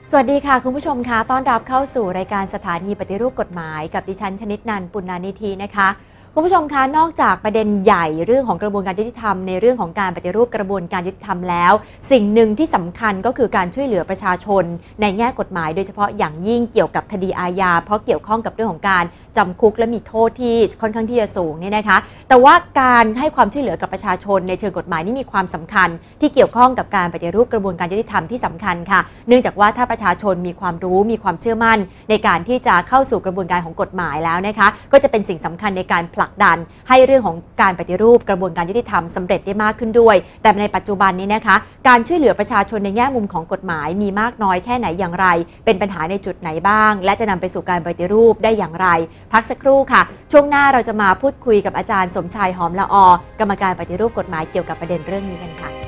สวัสดีค่ะคุณผู้ชมคะต้อนรับเข้าสู่รายการสถานีปฏิรูปกฎหมายกับดิฉันชนิดนันท์ปุณณานิธินะคะคุณผู้ชมคะนอกจากประเด็นใหญ่เรื่องของกระบวนการยุติธรรมในเรื่องของการปฏิรูปกระบวนการยุติธรรมแล้วสิ่งหนึ่งที่สำคัญก็คือการช่วยเหลือประชาชนในแง่กฎหมายโดยเฉพาะอย่างยิ่งเกี่ยวกับคดีอาญาเพราะเกี่ยวข้องกับเรื่องของการจำคุกและมีโทษที่ค่อนข้างที่จะสูงเนี่ยนะคะแต่ว่าการให้ความช่วยเหลือกับประชาชนในเชิงกฎหมายนี่มีความสำคัญที่เกี่ยวข้องกับการปฏิรูปกระบวนการยุติธรรมที่สำคัญค่ะเนื่องจากว่าถ้าประชาชนมีความรู้มีความเชื่อมั่นในการที่จะเข้าสู่กระบวนการของกฎหมายแล้วนะคะก็จะเป็นสิ่งสำคัญในการผลักดันให้เรื่องของการปฏิรูปกระบวนการยุติธรรมสำเร็จได้มากขึ้นด้วยแต่ในปัจจุบันนี้นะคะการช่วยเหลือประชาชนในแง่มุมของกฎหมายมีมากน้อยแค่ไหนอย่างไรเป็นปัญหาในจุดไหนบ้างและจะนำไปสู่การปฏิรูปได้อย่างไรพักสักครู่ค่ะช่วงหน้าเราจะมาพูดคุยกับอาจารย์สมชายหอมละออกรรมการปฏิรูปกฎหมายเกี่ยวกับประเด็นเรื่องนี้กันค่ะ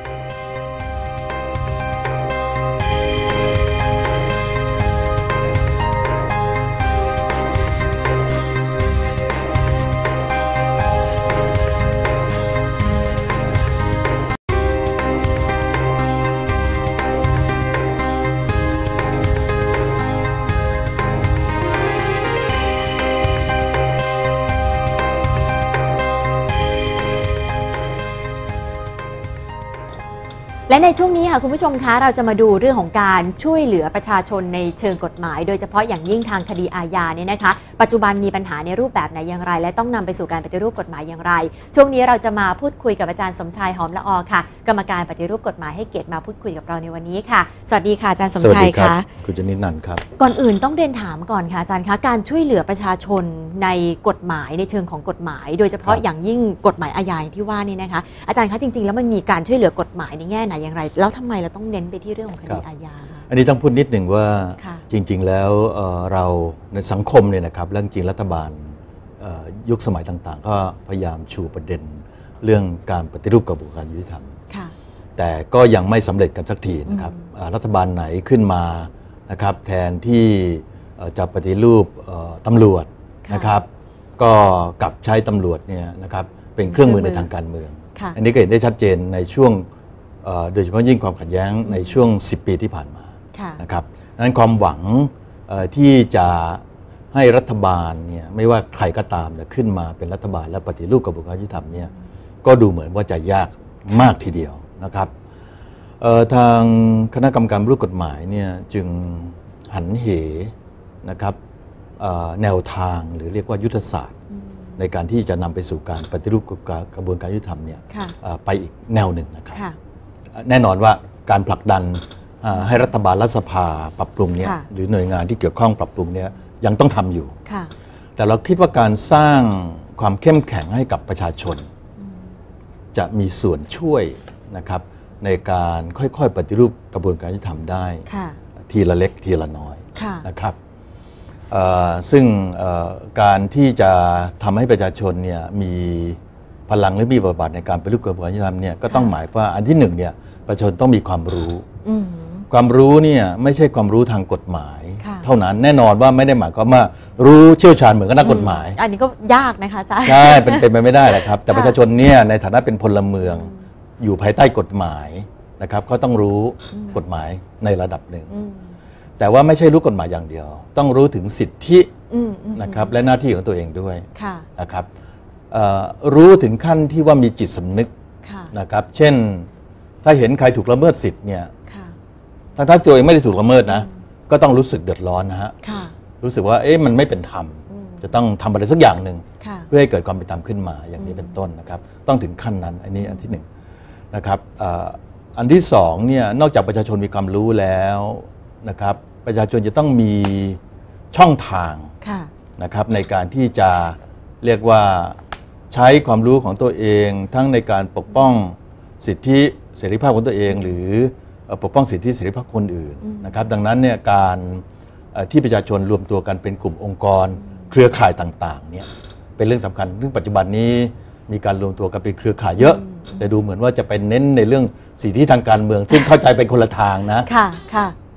และในช่วงนี้ค่ะคุณผู้ชมคะเราจะมาดูเรื่องของการช่วยเหลือประชาชนในเชิงกฎหมายโดยเฉพาะอย่างยิ่งทางคดีอาญาเนี่ยนะคะปัจจุบันมีปัญหาในรูปแบบไหนอย่างไรและต้องนำไปสู่การปฏิรูปกฎหมายอย่างไรช่วงนี้เราจะมาพูดคุยกับอาจารย์สมชายหอมละอค่ะกรรมการปฏิรูปกฎหมายให้เกียรติมาพูดคุยกับเราในวันนี้ค่ะสวัสดีค่ะอาจารย์สมชายค่ะคุณชนิดนันท์ครับก่อนอื่นต้องเรียนถามก่อนค่ะอาจารย์คะการช่วยเหลือประชาชนในกฎหมายในเชิงของกฎหมายโดยเฉพาะอย่างยิ่งกฎหมายอาญาที่ว่านี่นะคะอาจารย์คะจริงๆแล้วมันมีการช่วยเหลือกฎหมายในแง่ไหนอย่างไรแล้วทำไมเราต้องเน้นไปที่เรื่องของคดีอาญาอันนี้ต้องพูดนิดหนึ่งว่าจริงๆแล้วเราในสังคมเนี่ยนะครับเรื่องจริงรัฐบาลยุคสมัยต่างๆก็พยายามชูประเด็นเรื่องการปฏิรูปกระบวนการยุติธรรมแต่ก็ยังไม่สำเร็จกันสักทีนะครับรัฐบาลไหนขึ้นมานะครับแทนที่จะปฏิรูปตำรวจนะครับก็กลับใช้ตำรวจเนี่ยนะครับเป็นเครื่องมือในทางการเมืองอันนี้ก็เห็นได้ชัดเจนในช่วงโดยเฉพาะยิ่งความขัดแย้งในช่วง10 ปีที่ผ่านมานะครับดังนั้นความหวังที่จะให้รัฐบาลเนี่ยไม่ว่าใครก็ตามขึ้นมาเป็นรัฐบาลและปฏิรูปกระบวนการยุติธรรมเนี่ยก็ดูเหมือนว่าจะยากมากทีเดียวนะครับทางคณะกรรมการปฏิรูปกฎหมายเนี่ยจึงหันเหนะครับแนวทางหรือเรียกว่ายุทธศาสตร์ในการที่จะนำไปสู่การปฏิรูปกระบวนการยุติธรรมเนี่ยไปอีกแนวหนึ่งนะครับแน่นอนว่าการผลักดันให้รัฐบาลรัฐสภาปรับปรุงเนี่ยหรือหน่วยงานที่เกี่ยวข้องปรับปรุงเนี่ยยังต้องทำอยู่แต่เราคิดว่าการสร้างความเข้มแข็งให้กับประชาชนจะมีส่วนช่วยนะครับในการค่อยๆปฏิรูปกระบวนการยุติธรรมได้ทีละเล็กทีละน้อยนะครับซึ่งการที่จะทำให้ประชาชนเนี่ยมีพลังหรือมีบทบาทในการปฏิรูปกระบวนการยุติธรรมเนี่ยก็ต้องหมายว่าอันที่หนึ่งเนี่ยประชาชนต้องมีความรู้ความรู้เนี่ยไม่ใช่ความรู้ทางกฎหมายเท่านั้นแน่นอนว่าไม่ได้หมายความว่ารู้เชี่ยวชาญเหมือนกับนักกฎหมายอันนี้ก็ยากนะคะอาจารย์ใช่เป็นไปไม่ได้แหละครับแต่ประชาชนเนี่ยในฐานะเป็นพลเมืองอยู่ภายใต้กฎหมายนะครับก็ต้องรู้กฎหมายในระดับหนึ่งแต่ว่าไม่ใช่รู้กฎหมายอย่างเดียวต้องรู้ถึงสิทธินะครับและหน้าที่ของตัวเองด้วยนะครับรู้ถึงขั้นที่ว่ามีจิตสำนึกนะครับเช่นถ้าเห็นใครถูกละเมิดสิทธิ์เนี่ยถ้าตัวเองไม่ได้ถูกละเมิดนะก็ต้องรู้สึกเดือดร้อนนะฮะรู้สึกว่ามันไม่เป็นธรรมจะต้องทำอะไรสักอย่างหนึ่งเพื่อให้เกิดความเป็นธรรมขึ้นมาอย่างนี้เป็นต้นนะครับต้องถึงขั้นนั้นอันนี้อันที่หนึ่งนะครับอันที่สองเนี่ยนอกจากประชาชนมีความรู้แล้วนะครับประชาชนจะต้องมีช่องทางนะครับในการที่จะเรียกว่าใช้ความรู้ของตัวเองทั้งในการปกป้องสิทธิเสรีภาพของตัวเองหรือปกป้องสิทธิเสรีภาพคนอื่นนะครับดังนั้นเนี่ยการที่ประชาชนรวมตัวกันเป็นกลุ่มองค์กรเครือข่ายต่างๆเนี่ยเป็นเรื่องสำคัญซึ่งปัจจุบันนี้มีการรวมตัวกันเป็นเครือข่ายเยอะแต่ดูเหมือนว่าจะเป็นเน้นในเรื่องสิทธิทางการเมืองซึ่งเข้าใจเป็นคนละทางนะ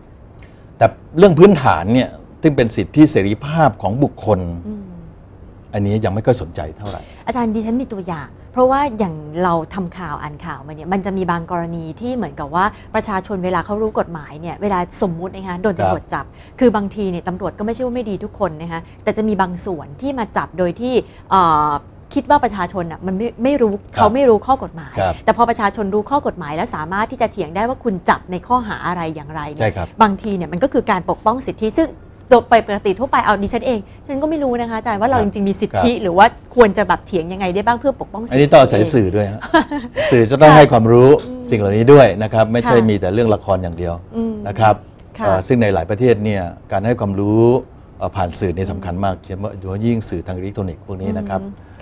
แต่เรื่องพื้นฐานเนี่ยซึ่งเป็นสิทธิเสรีภาพของบุคคลอันนี้ยังไม่ค่อยสนใจเท่าไหร่อาจารย์ดิฉันมีตัวอย่างเพราะว่าอย่างเราทำข่าวอ่านข่าวมาเนี่ยมันจะมีบางกรณีที่เหมือนกับว่าประชาชนเวลาเขารู้กฎหมายเนี่ยเวลาสมมุตินะคะโดนตำรวจจับคือบางทีเนี่ยตำรวจก็ไม่ใช่ว่าไม่ดีทุกคนนะคะแต่จะมีบางส่วนที่มาจับโดยที่คิดว่าประชาชนอ่ะมันไม่รู้เขาไม่รู้ข้อกฎหมายแต่พอประชาชนรู้ข้อกฎหมายแล้วสามารถที่จะเถียงได้ว่าคุณจับในข้อหาอะไรอย่างไรเนี่ยบางทีเนี่ยมันก็คือการปกป้องสิทธิซึ่งโดยปกติทั่วไปเอาดิฉันเองฉันก็ไม่รู้นะคะอาจารย์ว่าเราจริงๆมีสิทธิหรือว่าควรจะแบบเถียงยังไงได้บ้างเพื่อปกป้องสิทธิอันนี้ต้องอาศัยสื่อด้วยฮะ สื่อจะต้องให้ความรู้สิ่งเหล่านี้ด้วยนะครับไม่ใช่มีแต่เรื่องละครอย่างเดียวนะครับซึ่งในหลายประเทศเนี่ยการให้ความรู้ผ่านสื่อนี่สำคัญมากโดยเฉพาะยิ่งสื่อทางอิเล็กทรอนิกส์พวกนี้นะครับ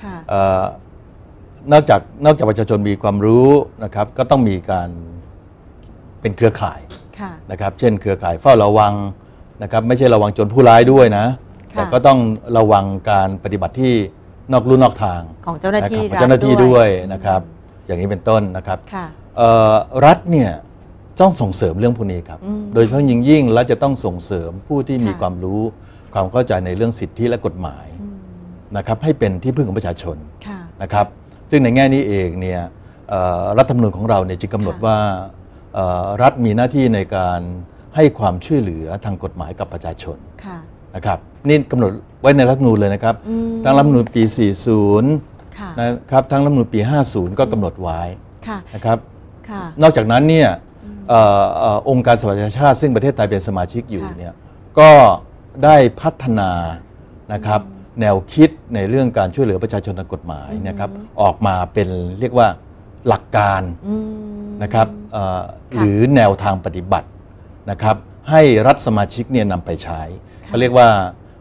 นอกจากประชาชนมีความรู้นะครับก็ต้องมีการเป็นเครือข่ายนะครับเช่นเครือข่ายเฝ้าระวังนะครับไม่ใช่ระวังจนผู้ร้ายด้วยนะแต่ก็ต้องระวังการปฏิบัติที่นอกลู่นอกทางของเจ้าหน้าที่ด้วยนะครับอย่างนี้เป็นต้นนะครับรัฐเนี่ยต้องส่งเสริมเรื่องพวกนี้ครับโดยเฉพาะยิ่งรัฐจะต้องส่งเสริมผู้ที่มีความรู้ความเข้าใจในเรื่องสิทธิและกฎหมายนะครับให้เป็นที่พึ่งของประชาชนนะครับซึ่งในแง่นี้เองเนี่ยรัฐธรรมนูญของเราเนี่ยจึงกำหนดว่ารัฐมีหน้าที่ในการให้ความช่วยเหลือทางกฎหมายกับประชาชนนะครับนี่กำหนดไว้ในรัฐธรรมนูญเลยนะครับทั้งรัฐธรรมนูญปี 40 นะครับทั้งรัฐธรรมนูญปี 50 ก็กำหนดไว้นะครับนอกจากนั้นเนี่ยองค์การสหประชาชาติซึ่งประเทศไทยเป็นสมาชิกอยู่เนี่ยก็ได้พัฒนานะครับแนวคิดในเรื่องการช่วยเหลือประชาชนทางกฎหมายนะครับออกมาเป็นเรียกว่าหลักการนะครับหรือแนวทางปฏิบัตินะครับให้รัฐสมาชิกเนี่ยนำไปใช้เขาเรียกว่า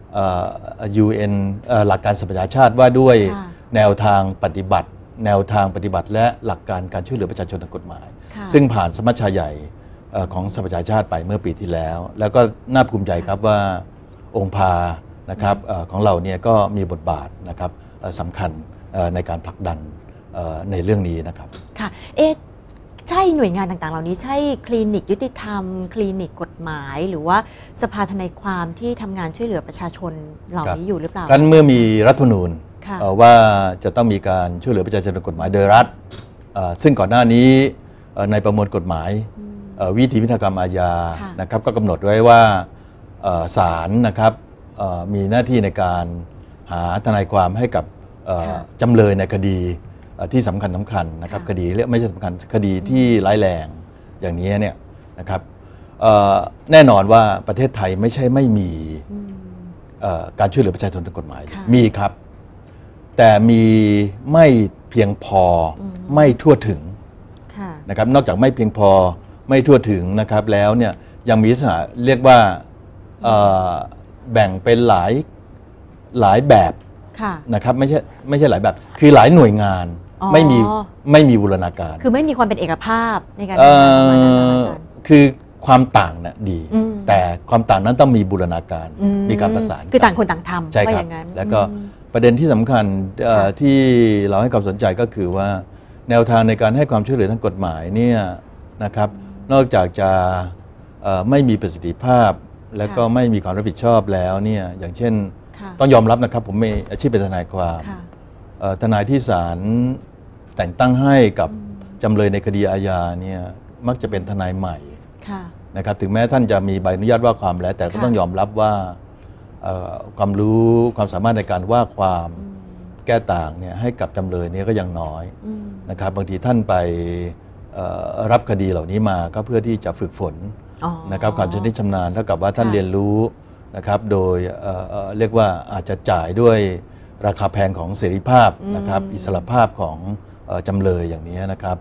UN หลักการสหประชาชาติว่าด้วยแนวทางปฏิบัติและหลักการการช่วยเหลือประชาชนทางกฎหมายซึ่งผ่านสมัชชาใหญ่ของสหประชาชาติไปเมื่อปีที่แล้วแล้วก็น่าภูมิใจครับว่าองค์พานะครับของเราเนี่ยก็มีบทบาทนะครับสำคัญในการผลักดันในเรื่องนี้นะครับค่ะใช่หน่วยงานต่างๆเหล่านี้ใช่คลินิกยุติธรรมคลินิกกฎหมายหรือว่าสภาทนายความที่ทำงานช่วยเหลือประชาชนเหล่านี้อยู่หรือเปล่ากันเมื่อมีรัฐธรรมนูญว่าจะต้องมีการช่วยเหลือประชาชนทางกฎหมายโดยรัฐซึ่งก่อนหน้านี้ในประมวลกฎหมายวิธีพิจารณากรรมอาญานะครับก็กำหนดไว้ว่าศาลนะครับมีหน้าที่ในการหาทนายความให้กับจำเลยในคดีที่สำคัญนะครับคดีไม่ใช่สำคัญคดีที่ร้ายแรงอย่างนี้เนี่ยนะครับแน่นอนว่าประเทศไทยไม่ใช่ไม่มีการช่วยเหลือประชาชนทางกฎหมายมีครับแต่มีไม่เพียงพอไม่ทั่วถึงนะครับนอกจากไม่เพียงพอไม่ทั่วถึงนะครับแล้วเนี่ยยังมีลักษณะเรียกว่าแบ่งเป็นหลายแบบนะครับไม่ใช่หลายแบบคือหลายหน่วยงานไม่มีบูรณาการคือไม่มีความเป็นเอกภาพในการทำงานของมันนะคะอาจารย์คือความต่างน่ะดีแต่ความต่างนั้นต้องมีบูรณาการมีการประสานคือต่างคนต่างทำใช่ครับแล้วก็ประเด็นที่สำคัญที่เราให้ความสนใจก็คือว่าแนวทางในการให้ความช่วยเหลือทางกฎหมายเนี่ยนะครับนอกจากจะไม่มีประสิทธิภาพแล้วก็ไม่มีความรับผิดชอบแล้วเนี่ยอย่างเช่นต้องยอมรับนะครับผมมีอาชีพเป็นทนายความทนายที่ศาลแต่งตั้งให้กับจำเลยในคดีอาญาเนี่ยมักจะเป็นทนายใหม่นะครับถึงแม้ท่านจะมีใบอนุญาตว่าความแล้วแต่ก็ต้องยอมรับว่าความรู้ความสามารถในการว่าความแก้ต่างเนี่ยให้กับจำเลยเนี่ยก็ยังน้อยนะครับบางทีท่านไปรับคดีเหล่านี้มาก็เพื่อที่จะฝึกฝนนะครับความชำนิชำนาญเท่ากับว่าท่านเรียนรู้นะครับโดยเรียกว่าอาจจะจ่ายด้วยราคาแพงของเสรีภาพนะครับอิสรภาพของจำเลยอย่างนี้นะครับ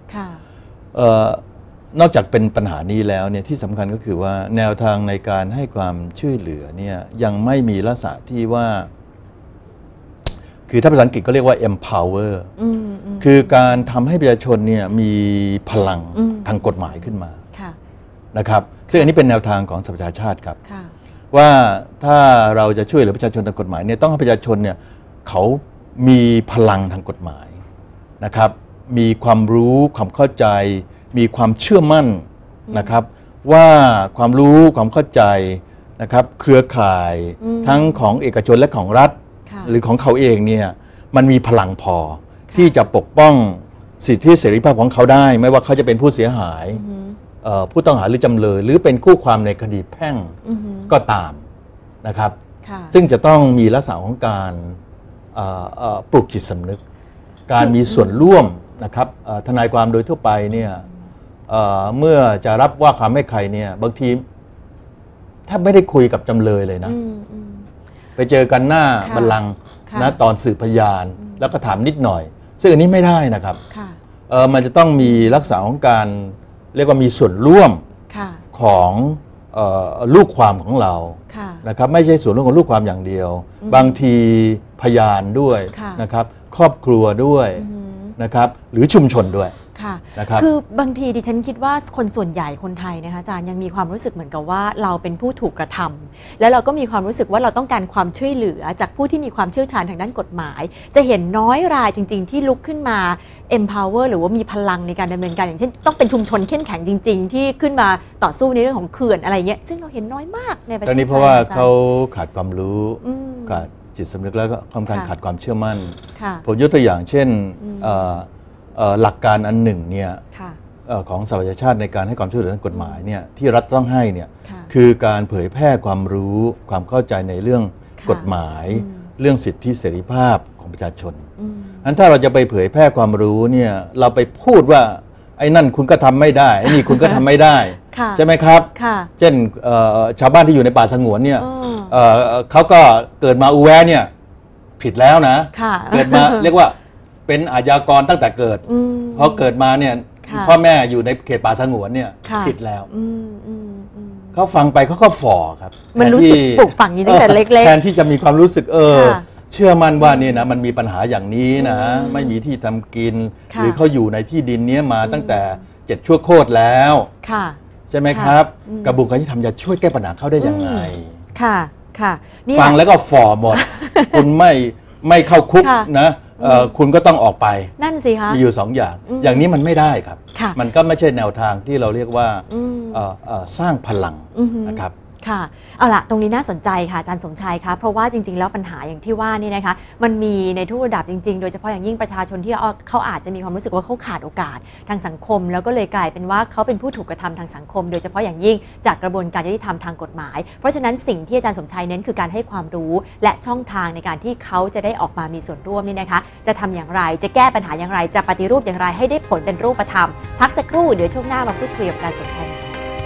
นอกจากเป็นปัญหานี้แล้วเนี่ยที่สำคัญก็คือว่าแนวทางในการให้ความช่วยเหลือเนี่ยยังไม่มีลักษณะที่ว่าคือถ้าภาษาอังกฤษก็เรียกว่า empower คือการทำให้ประชาชนเนี่ยมีพลังทางกฎหมายขึ้นมานะครับซึ่งอันนี้เป็นแนวทางของสหประชาชาติครับว่าถ้าเราจะช่วยเหลือประชาชนทางกฎหมายเนี่ยต้องให้ประชาชนเนี่ยเขามีพลังทางกฎหมายนะครับมีความรู้ความเข้าใจมีความเชื่อมั่นนะครับว่าความรู้ความเข้าใจนะครับเครือข่ายทั้งของเอกชนและของรัฐหรือของเขาเองเนี่ยมันมีพลังพอที่จะปกป้องสิทธิเสรีภาพของเขาได้ไม่ว่าเขาจะเป็นผู้เสียหายผู้ต้องหาหรือจำเลยหรือเป็นคู่ความในคดีแพ่งก็ตามนะครับซึ่งจะต้องมีลักษณะของการปลุกจิตสำนึกการมีส่วนร่วมนะครับทนายความโดยทั่วไปเนี่ยเมื่อจะรับว่าความให้ใครเนี่ยบางทีแทบไม่ได้คุยกับจำเลยเลยนะไปเจอกันหน้าบัลลังก์นะตอนสืบพยานแล้วก็ถามนิดหน่อยซึ่งอันนี้ไม่ได้นะครับมันจะต้องมีลักษณะของการเรียกว่ามีส่วนร่วมของลูกความของเรานะครับไม่ใช่ส่วนร่วมของลูกความอย่างเดียว บางทีพยานด้วยนะครับครอบครัวด้วยนะครับหรือชุมชนด้วยนะครับคือบางทีดิฉันคิดว่าคนส่วนใหญ่คนไทยนะคะอาจารย์ยังมีความรู้สึกเหมือนกับว่าเราเป็นผู้ถูกกระทำแล้วเราก็มีความรู้สึกว่าเราต้องการความช่วยเหลือจากผู้ที่มีความเชี่ยวชาญทางด้านกฎหมายจะเห็นน้อยรายจริงๆที่ลุกขึ้นมา empower หรือว่ามีพลังในการดำเนินการอย่างเช่นต้องเป็นชุมชนเข้มแข็งจริงๆที่ขึ้นมาต่อสู้ในเรื่องของเขื่อนอะไรเงี้ยซึ่งเราเห็นน้อยมากในประเทศไทยตอนนี้เพราะว่าเขาขาดความรู้ขาดจิตสำนึกแล้วก็ค่อนข้างขาดความเชื่อมั่นผมยกตัวอย่างเช่นหลักการอันหนึ่งเนี่ยของสหประชาชาติในการให้ความช่วยเหลือทางกฎหมายเนี่ยที่รัฐต้องให้เนี่ยคือการเผยแพร่ความรู้ความเข้าใจในเรื่องกฎหมายเรื่องสิทธิเสรีภาพของประชาชนอันถ้าเราจะไปเผยแพร่ความรู้เนี่ยเราไปพูดว่าไอ้นั่นคุณก็ทำไม่ได้ไอ้นี่คุณก็ทำไม่ได้ใช่ไหมครับเช่นชาวบ้านที่อยู่ในป่าสงวนเนี่ยเขาก็เกิดมาอูแวเนี่ยผิดแล้วนะเกิดมาเรียกว่าเป็นอาชญากรตั้งแต่เกิดเพราะเกิดมาเนี่ยพ่อแม่อยู่ในเขตป่าสงวนเนี่ยผิดแล้วเขาฟังไปเขาก็ฝ่อครับมันรู้สึกปลูกฝังอย่างนี้ตั้งแต่เล็กๆแทนที่จะมีความรู้สึกเชื่อมั่นว่านี่นะมันมีปัญหาอย่างนี้นะไม่มีที่ทำกินหรือเขาอยู่ในที่ดินนี้มาตั้งแต่7 ชั่วโคตรแล้วใช่ไหมครับกระบวนการที่ทำจะช่วยแก้ปัญหาเขาได้ยังไงฟังแล้วก็ฝ่อหมดคุณไม่เข้าคุกนะคุณก็ต้องออกไปนั่นสิคะมีอยู่2 อย่างนี้มันไม่ได้ครับมันก็ไม่ใช่แนวทางที่เราเรียกว่าสร้างพลังนะครับค่ะเอาล่ะตรงนี้น่าสนใจค่ะอาจารย์สมชายคะเพราะว่าจริงๆแล้วปัญหาอย่างที่ว่านี่นะคะมันมีในทุกระดับจริงๆโดยเฉพาะอย่างยิ่งประชาชนที่เขาอาจจะมีความรู้สึกว่าเขาขาดโอกาสทางสังคมแล้วก็เลยกลายเป็นว่าเขาเป็นผู้ถูกกระทำทางสังคมโดยเฉพาะอย่างยิ่งจากกระบวนการยุติธรรมทางกฎหมายเพราะฉะนั้นสิ่งที่อาจารย์สมชายเน้นคือการให้ความรู้และช่องทางในการที่เขาจะได้ออกมามีส่วนร่วมนี่นะคะจะทำอย่างไรจะแก้ปัญหาอย่างไรจะปฏิรูปอย่างไรให้ได้ผลเป็นรูปธรรมพักสักครู่เดี๋ยวช่วงหน้ามาพูดคุยกับอาจารย์สมชาย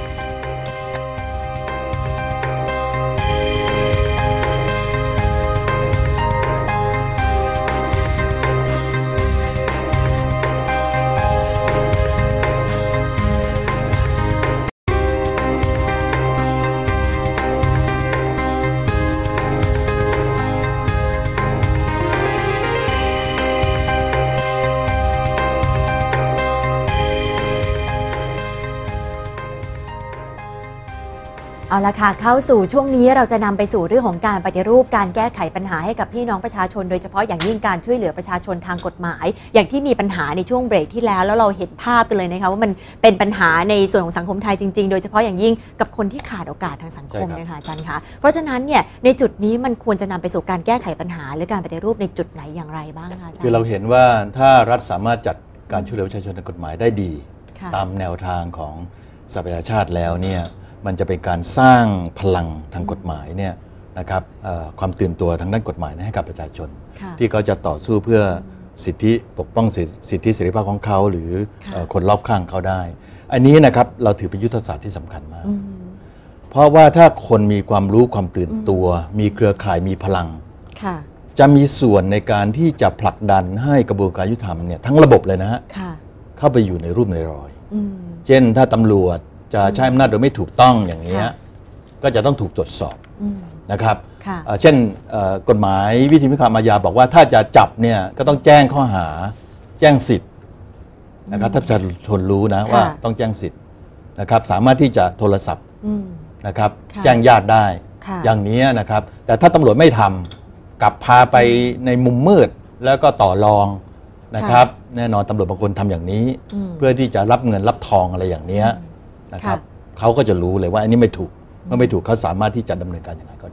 เอาละค่ะเข้าสู่ช่วงนี้เราจะนำไปสู่เรื่องของการปฏิรูปการแก้ไขปัญหาให้กับพี่น้องประชาชนโดยเฉพาะอย่างยิ่งการช่วยเหลือประชาชนทางกฎหมายอย่างที่มีปัญหาในช่วงเบรกที่แล้วเราเห็นภาพกันเลยนะคะว่ามันเป็นปัญหาในส่วนของสังคมไทยจริงๆโดยเฉพาะอย่างยิ่งกับคนที่ขาดโอกาสทางสังคมนะคะอาจารย์คะเพราะฉะนั้นเนี่ยในจุดนี้มันควรจะนำไปสู่การแก้ไขปัญหาหรือการปฏิรูปในจุดไหนอย่างไรบ้างคะอาจารย์คือเราเห็นว่าถ้ารัฐสามารถจัดการช่วยเหลือประชาชนทางกฎหมายได้ดีตามแนวทางของสหประชาชาติแล้วเนี่ยมันจะเป็นการสร้างพลังทางกฎหมายเนี่ยนะครับความตื่นตัวทางด้านกฎหมายให้กับประชาชนที่เขาจะต่อสู้เพื่อสิทธิปกป้องสิทธิเสรีภาพของเขาหรือคนรอบข้างเขาได้อันนี้นะครับเราถือเป็นยุทธศาสตร์ที่สำคัญมากเพราะว่าถ้าคนมีความรู้ความตื่นตัวมีเครือข่ายมีพลังจะมีส่วนในการที่จะผลักดันให้กระบวนการยุติธรรมเนี่ยทั้งระบบเลยนะฮะเข้าไปอยู่ในรูปในรอยเช่นถ้าตำรวจจะใช้อำนาจโดยไม่ถูกต้องอย่างนี้ก็จะต้องถูกตรวจสอบนะครับเช่นกฎหมายวิธีพิพากษาอาญาบอกว่าถ้าจะจับเนี่ยก็ต้องแจ้งข้อหาแจ้งสิทธิ์นะครับถ้าประชาชนรู้นะว่าต้องแจ้งสิทธิ์นะครับสามารถที่จะโทรศัพท์นะครับแจ้งญาติได้อย่างนี้นะครับแต่ถ้าตำรวจไม่ทำกลับพาไปในมุมมืดแล้วก็ต่อรองนะครับแน่นอนตำรวจบางคนทำอย่างนี้เพื่อที่จะรับเงินรับทองอะไรอย่างนี้นะครับเขาก็จะรู้เลยว่าอันนี้ไม่ถูกเมื่อไม่ถูกเขาสามารถที่จะดำเนินการอย่างไรก็ได้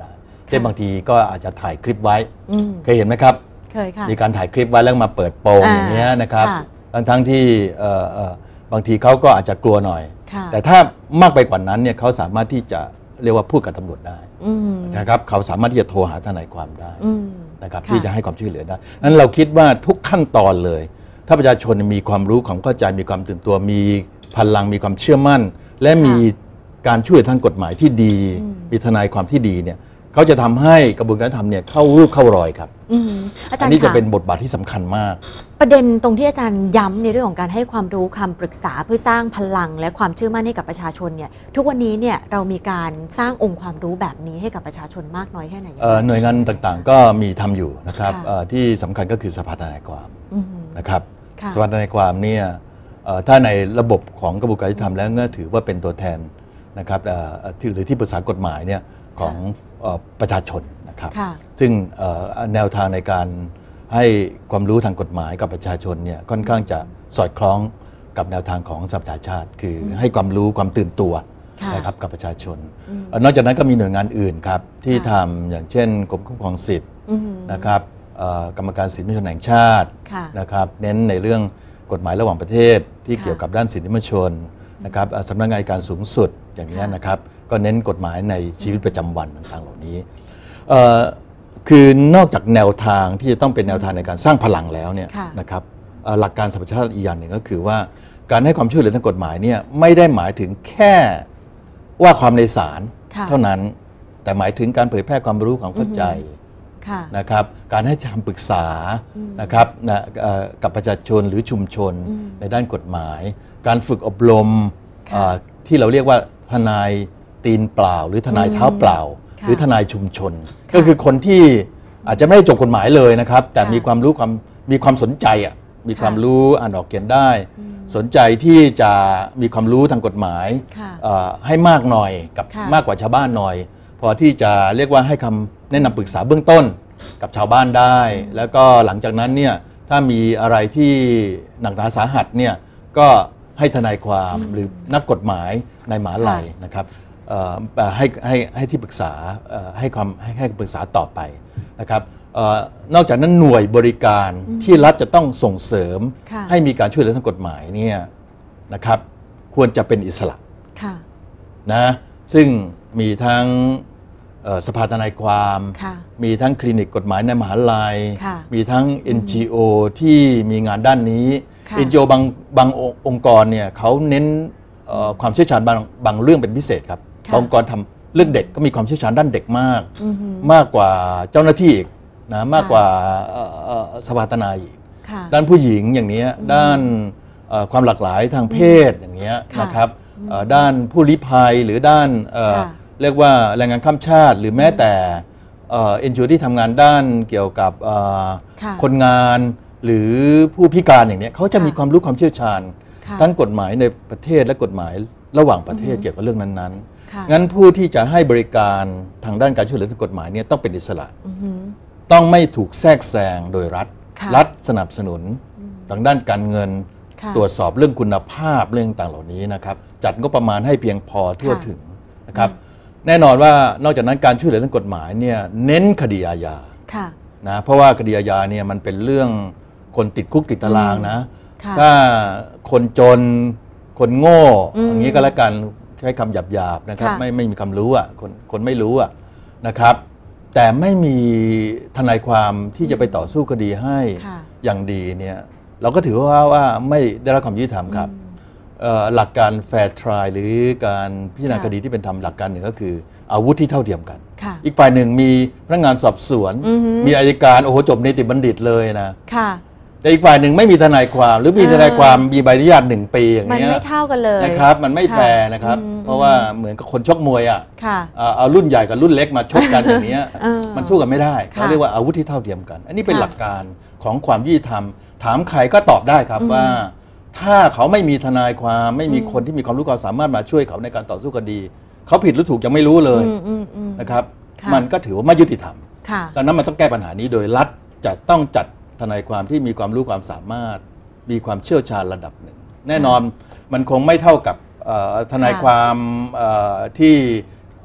เช่นบางทีก็อาจจะถ่ายคลิปไว้เคยเห็นไหมครับเคยค่ะมีการถ่ายคลิปไว้แล้วมาเปิดโปงอย่างเงี้ยนะครับทั้งที่บางทีเขาก็อาจจะกลัวหน่อย แต่ถ้ามากไปกว่านั้นเนี่ยเขาสามารถที่จะเรียกว่าพูดกับตำรวจได้นะครับเขาสามารถที่จะโทรหาทนายความได้นะครับที่จะให้ความช่วยเหลือได้นั้นเราคิดว่าทุกขั้นตอนเลยถ้าประชาชนมีความรู้ความเข้าใจมีความตื่นตัวมีพลังมีความเชื่อมั่นและมีการช่วยทางกฎหมายที่ดีมีทนายความที่ดีเนี่ยเขาจะทำให้กระบวนการยุติธรรมเนี่ยเข้ารูปเข้ารอยครับอันนี้จะเป็นบทบาทที่สำคัญมากประเด็นตรงที่อาจารย์ย้ำในเรื่องของการให้ความรู้คำปรึกษาเพื่อสร้างพลังและความเชื่อมั่นให้กับประชาชนเนี่ยทุกวันนี้เนี่ยเรามีการสร้างองค์ความรู้แบบนี้ให้กับประชาชนมากน้อยแค่ไหนหน่วยงานต่างๆก็มีทำอยู่นะครับที่สำคัญก็คือสภาทนายความนะครับสภาทนายความเนี่ยถ้าในระบบของกระบวนการยุติธรรมแล้วก็ถือว่าเป็นตัวแทนนะครับหรือที่ปรึกษากฎหมายเนี่ยของประชาชนนะครับซึ่งแนวทางในการให้ความรู้ทางกฎหมายกับประชาชนเนี่ยค่อนข้างจะสอดคล้องกับแนวทางของสหประชาชาติคือให้ความรู้ความตื่นตัวนะครับกับประชาชนนอกจากนั้นก็มีหน่วยงานอื่นครับที่ทำอย่างเช่นกรมคุ้มครองสิทธิ์นะครับกรรมการสิทธิมนุษยชนแห่งชาตินะครับเน้นในเรื่องกฎหมายระหว่างประเทศที่เกี่ยวกับด้านสิทธิมนุษยชนนะครับสำนักงานอัยการสูงสุดอย่างนี้นะครับก็เน้นกฎหมายในชีวิตประจำวันต่างๆเหล่านี้คือนอกจากแนวทางที่จะต้องเป็นแนวทางในการสร้างพลังแล้วเนี่ยนะครับหลักการสหประชาชาติอีกอย่างหนึ่งก็คือว่าการให้ความช่วยเหลือทางกฎหมายเนี่ยไม่ได้หมายถึงแค่ว่าความในศาลเท่านั้นแต่หมายถึงการเผยแพร่ความรู้ความเข้าใจนะครับการให้คำปรึกษานะครับกับประชาชนหรือชุมชนในด้านกฎหมายการฝึกอบรมที่เราเรียกว่าทนายตีนเปล่าหรือทนายเท้าเปล่าหรือทนายชุมชนก็คือคนที่อาจจะไม่ได้จบกฎหมายเลยนะครับแต่มีความรู้มีความสนใจมีความรู้อ่านออกเขียนได้สนใจที่จะมีความรู้ทางกฎหมายให้มากหน่อยกับมากกว่าชาวบ้านหน่อยพอที่จะเรียกว่าให้คำแนะนำปรึกษาเบื้องต้นกับชาวบ้านได้แล้วก็หลังจากนั้นเนี่ยถ้ามีอะไรที่หนักหนาสาหัสเนี่ยก็ให้ทนายความหรือนักกฎหมายในมหาลัยนะครับให้ที่ปรึกษาให้ปรึกษาต่อไปนะครับนอกจากนั้นหน่วยบริการที่รัฐจะต้องส่งเสริมให้มีการช่วยเหลือทางกฎหมายเนี่ยนะครับควรจะเป็นอิสระนะซึ่งมีทั้งสภาทนายความมีทั้งคลินิกกฎหมายในมหาลัยมีทั้ง NGO ที่มีงานด้านนี้ NGO บางองค์กรเนี่ยเขาเน้นความเชี่ยวชาญบางเรื่องเป็นพิเศษครับบางองค์กรทำเรื่องเด็กก็มีความเชี่ยวชาญด้านเด็กมากกว่าเจ้าหน้าที่อีกนะมากกว่าสภาทนายอีกด้านผู้หญิงอย่างนี้ด้านความหลากหลายทางเพศอย่างนี้นะครับด้านผู้ลี้ภัยหรือด้านเรียกว่าแรงงานข้ามชาติหรือแม้แต่NGO ที่ทำงานด้านเกี่ยวกับคนงานหรือผู้พิการอย่างนี้เขาจะมีความรู้ความเชี่ยวชาญทั้งกฎหมายในประเทศและกฎหมายระหว่างประเทศเกี่ยวกับเรื่องนั้นๆงั้นผู้ที่จะให้บริการทางด้านการช่วยเหลือทางกฎหมายเนี่ยต้องเป็นอิสระต้องไม่ถูกแทรกแซงโดยรัฐสนับสนุนทางด้านการเงินตรวจสอบเรื่องคุณภาพเรื่องต่างเหล่านี้นะครับจัดงบประมาณให้เพียงพอทั่วถึงนะครับแน่นอนว่านอกจากนั้นการช่วยเหลือทางกฎหมายเนี่ยเน้นคดีอาญานะเพราะว่าคดีอาญาเนี่ยมันเป็นเรื่องคนติดคุกติดตารางนะถ้าคนจนคนโง่อย่างนี้ก็แล้วกันใช้คำหยาบๆนะครับไม่มีความรู้คนไม่รู้นะครับแต่ไม่มีทนายความที่จะไปต่อสู้คดีให้อย่างดีเนี่ยเราก็ถือว่าไม่ได้รับความยุติธรรมครับหลักการแฟร์ทรายหรือการพิจารณาคดีที่เป็นธรรมหลักการหนึ่งก็คืออาวุธที่เท่าเทียมกันอีกฝ่ายหนึ่งมีพนักงานสอบสวนมีอัยการโอ้โหจบนิติบัณฑิตเลยนะแต่อีกฝ่ายหนึ่งไม่มีทนายความหรือมีทนายความมีใบอนุญาต1 ปีอย่างนี้มันไม่เท่ากันเลยนะครับมันไม่แฟร์นะครับเพราะว่าเหมือนกับคนชกมวยเอารุ่นใหญ่กับรุ่นเล็กมาชกกันอย่างนี้มันสู้กันไม่ได้เขาเรียกว่าอาวุธที่เท่าเทียมกันอันนี้เป็นหลักการของความยุติธรรมถามใครก็ตอบได้ครับว่าถ้าเขาไม่มีทนายความไม่มีคนที่มีความรู้ความสามารถมาช่วยเขาในการต่อสู้คดีเขาผิดหรือถูกยังไม่รู้เลยนะครับมันก็ถือว่าไม่ยุติธรรมดังนั้นมันต้องแก้ปัญหานี้โดยรัฐจะต้องจัดทนายความที่มีความรู้ความสามารถมีความเชี่ยวชาญระดับหนึ่งแน่นอนมันคงไม่เท่ากับทนายความที่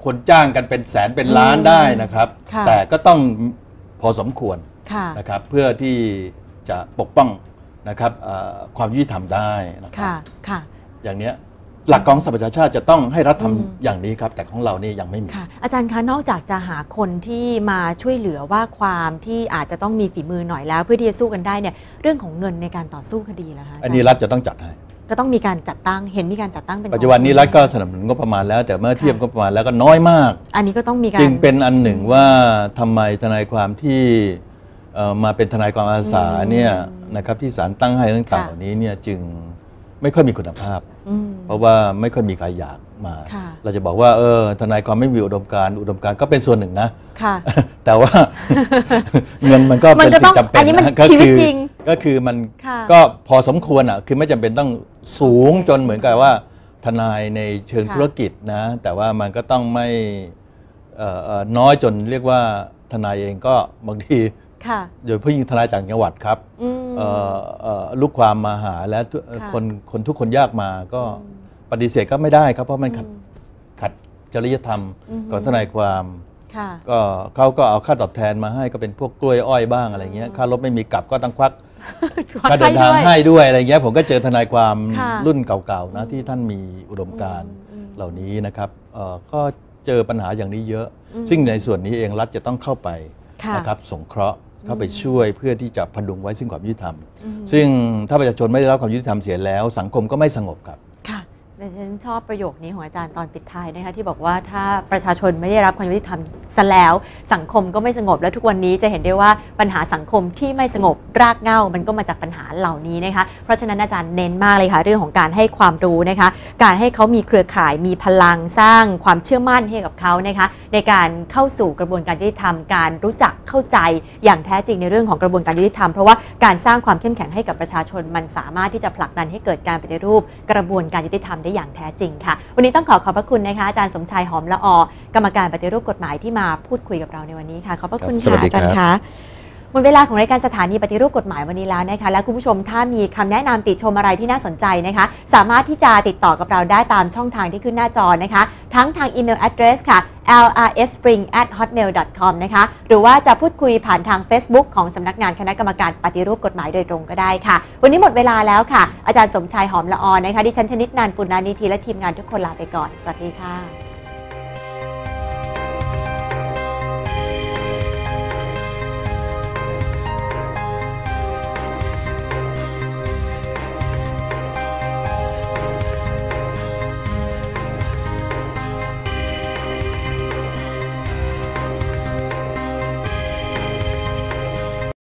คนจ้างกันเป็นแสนเป็นล้านได้นะครับ แต่ก็ต้องพอสมควรนะครับเพื่อที่จะปกป้องนะครับความยุติธรรมได้นะครับอย่างนี้หลักของสหประชาชาติจะต้องให้รัฐทำอย่างนี้ครับแต่ของเรานี่ยังไม่มีอาจารย์คะนอกจากจะหาคนที่มาช่วยเหลือว่าความที่อาจจะต้องมีฝีมือหน่อยแล้วเพื่อที่จะสู้กันได้เนี่ยเรื่องของเงินในการต่อสู้คดีแล้วคะอันนี้รัฐจะต้องจัดให้ก็ต้องมีการจัดตั้งเห็นมีการจัดตั้งเป็นปัจจุบันนี้รัฐก็สนับสนุนงบประมาณแล้วแต่เมื่อเทียบงบประมาณแล้วก็น้อยมากอันนี้ก็ต้องมีการจึงเป็นอันหนึ่งว่าทำไมทนายความที่มาเป็นทนายความอาสาเนี่ยนะครับที่ศาลตั้งให้ต่างๆเหล่านี้เนี่ยจึงไม่ค่อยมีคุณภาพเพราะว่าไม่ค่อยมีใครอยากมาเราจะบอกว่าทนายความไม่มีอุดมการณ์ก็เป็นส่วนหนึ่งนะแต่ว่าเงินมันก็เป็นสิ่งจำเป็นก็คือมันก็พอสมควรอ่ะคือไม่จำเป็นต้องสูงจนเหมือนกับว่าทนายในเชิงธุรกิจนะแต่ว่ามันก็ต้องไม่น้อยจนเรียกว่าทนายเองก็บางทีโดยเฉพาะยิ่งทนายจากจังหวัดครับลูกความมาหาและคนทุกคนยากมาก็ปฏิเสธก็ไม่ได้ครับเพราะมันขัดจริยธรรมของทนายความก็เขาก็เอาค่าตอบแทนมาให้ก็เป็นพวกกล้วยอ้อยบ้างอะไรเงี้ยค่ารถไม่มีกลับก็ต้องควักค่าเดินทางให้ด้วยอะไรเงี้ยผมก็เจอทนายความรุ่นเก่าๆนะที่ท่านมีอุดมการณ์เหล่านี้นะครับก็เจอปัญหาอย่างนี้เยอะซึ่งในส่วนนี้เองรัฐจะต้องเข้าไปนะครับสงเคราะห์เข้าไปช่วยเพื่อที่จะพดุงไว้ซึ่งความยุติธรรมซึ่งถ้าประชาชนไม่ได้รับความยุติธรรมเสียแล้วสังคมก็ไม่สงบครับค่ะแต่ฉันชอบประโยคนี้ของอาจารย์ตอนปิดท้ายนะคะที่บอกว่าถ้าประชาชนไม่ได้รับความยุติธรรมซะแล้วสังคมก็ไม่สงบและทุกวันนี้จะเห็นได้ว่าปัญหาสังคมที่ไม่สงบรากเหง้ามันก็มาจากปัญหาเหล่านี้นะคะเพราะฉะนั้นอาจารย์เน้นมากเลยค่ะเรื่องของการให้ความรู้นะคะการให้เขามีเครือข่ายมีพลังสร้างความเชื่อมั่นให้กับเขานะคะในการเข้าสู่กระบวนการยุติธรรมการรู้จักเข้าใจอย่างแท้จริงในเรื่องของกระบวนการยุติธรรมเพราะว่าการสร้างความเข้มแข็งให้กับประชาชนมันสามารถที่จะผลักดันให้เกิดการปฏิรูปกระบวนการยุติธรรมได้อย่างแท้จริงวันนี้ต้องขอบพระคุณนะคะอาจารย์สมชายหอมละออกรรมการปฏิรูปกฎหมายที่มาพูดคุยกับเราในวันนี้ค่ะขอบพระคุณค่ะอาจารย์คะหมดเวลาของรายการสถานีปฏิรูปกฎหมายวันนี้แล้วนะคะและคุณผู้ชมถ้ามีคำแนะนำติชมอะไรที่น่าสนใจนะคะสามารถที่จะติดต่อกับเราได้ตามช่องทางที่ขึ้นหน้าจอนะคะทั้งทางอีเมล address ค่ะ lrfspring@hotmail.com นะคะหรือว่าจะพูดคุยผ่านทาง Facebook ของสำนักงานคณะกรรมการปฏิรูปกฎหมายโดยตรงก็ได้ค่ะวันนี้หมดเวลาแล้วค่ะอาจารย์สมชายหอมละออนะคะดิฉันชนิดนันท์ ปุณณานิธิและทีมงานทุกคนลาไปก่อนสวัสดีค่ะ